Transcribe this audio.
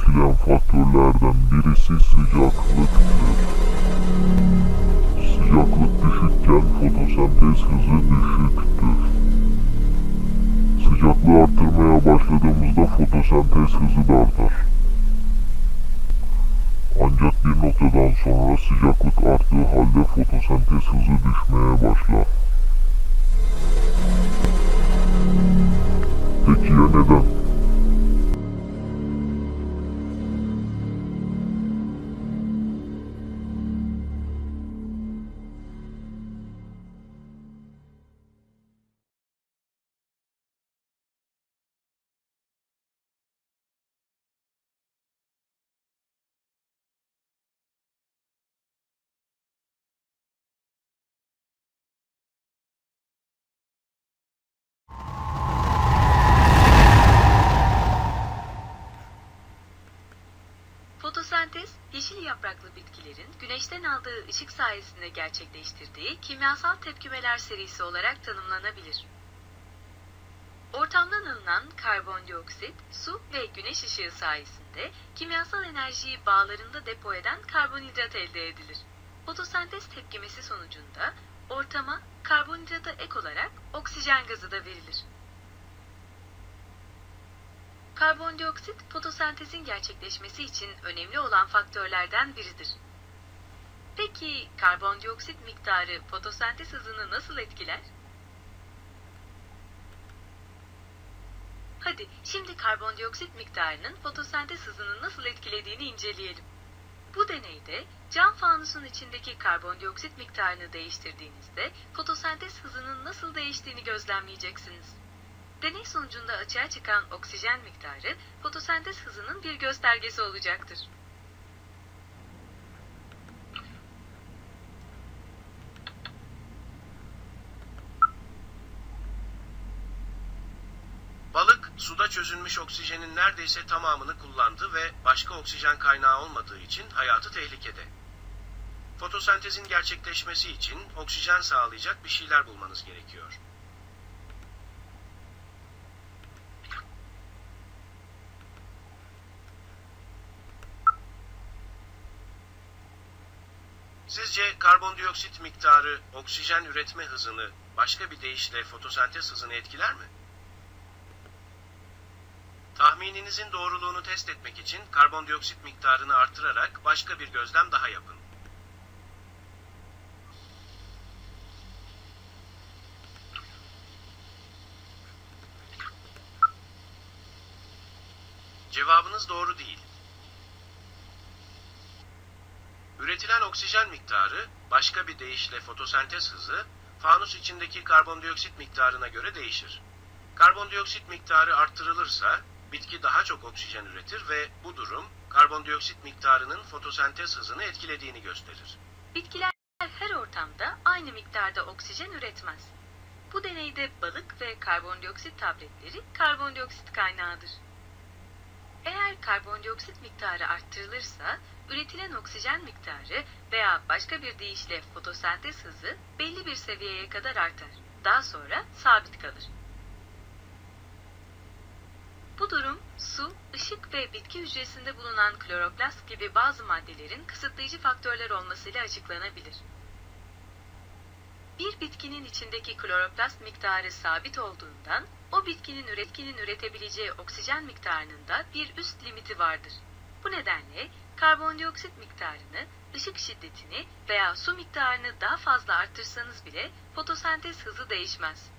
etkileyen faktörlerden birisi sıcaklıktır. Sıcaklık düşükken fotosentez hızı düşüktür. Sıcaklığı arttırmaya başladığımızda fotosentez hızı da artar. Ancak bir noktadan sonra sıcaklık arttığı halde fotosentez hızı düşmeye başlar. Peki ya neden? Fotosentez, yeşil yapraklı bitkilerin güneşten aldığı ışık sayesinde gerçekleştirdiği kimyasal tepkimeler serisi olarak tanımlanabilir. Ortamdan alınan karbondioksit, su ve güneş ışığı sayesinde kimyasal enerjiyi bağlarında depo eden karbonhidrat elde edilir. Fotosentez tepkimesi sonucunda ortama karbonhidrata ek olarak oksijen gazı da verilir. Karbondioksit, fotosentezin gerçekleşmesi için önemli olan faktörlerden biridir. Peki, karbondioksit miktarı fotosentez hızını nasıl etkiler? Hadi, şimdi karbondioksit miktarının fotosentez hızını nasıl etkilediğini inceleyelim. Bu deneyde, cam fanusun içindeki karbondioksit miktarını değiştirdiğinizde fotosentez hızının nasıl değiştiğini gözlemleyeceksiniz. Deney sonucunda açığa çıkan oksijen miktarı, fotosentez hızının bir göstergesi olacaktır. Balık, suda çözünmüş oksijenin neredeyse tamamını kullandı ve başka oksijen kaynağı olmadığı için hayatı tehlikede. Fotosentezin gerçekleşmesi için oksijen sağlayacak bir şeyler bulmanız gerekiyor. Sizce karbondioksit miktarı oksijen üretme hızını, başka bir deyişle fotosentez hızını etkiler mi? Tahmininizin doğruluğunu test etmek için karbondioksit miktarını artırarak başka bir gözlem daha yapın. Cevabınız doğru değil. Üretilen oksijen miktarı, başka bir deyişle fotosentez hızı, fanus içindeki karbondioksit miktarına göre değişir. Karbondioksit miktarı arttırılırsa, bitki daha çok oksijen üretir ve bu durum, karbondioksit miktarının fotosentez hızını etkilediğini gösterir. Bitkiler her ortamda aynı miktarda oksijen üretmez. Bu deneyde balık ve karbondioksit tabletleri karbondioksit kaynağıdır. Eğer karbondioksit miktarı arttırılırsa, üretilen oksijen miktarı veya başka bir deyişle fotosentez hızı belli bir seviyeye kadar artar. Daha sonra sabit kalır. Bu durum, su, ışık ve bitki hücresinde bulunan kloroplast gibi bazı maddelerin kısıtlayıcı faktörler olmasıyla açıklanabilir. Bir bitkinin içindeki kloroplast miktarı sabit olduğundan, o bitkinin üretebileceği oksijen miktarının da bir üst limiti vardır. Bu nedenle karbondioksit miktarını, ışık şiddetini veya su miktarını daha fazla arttırsanız bile fotosentez hızı değişmez.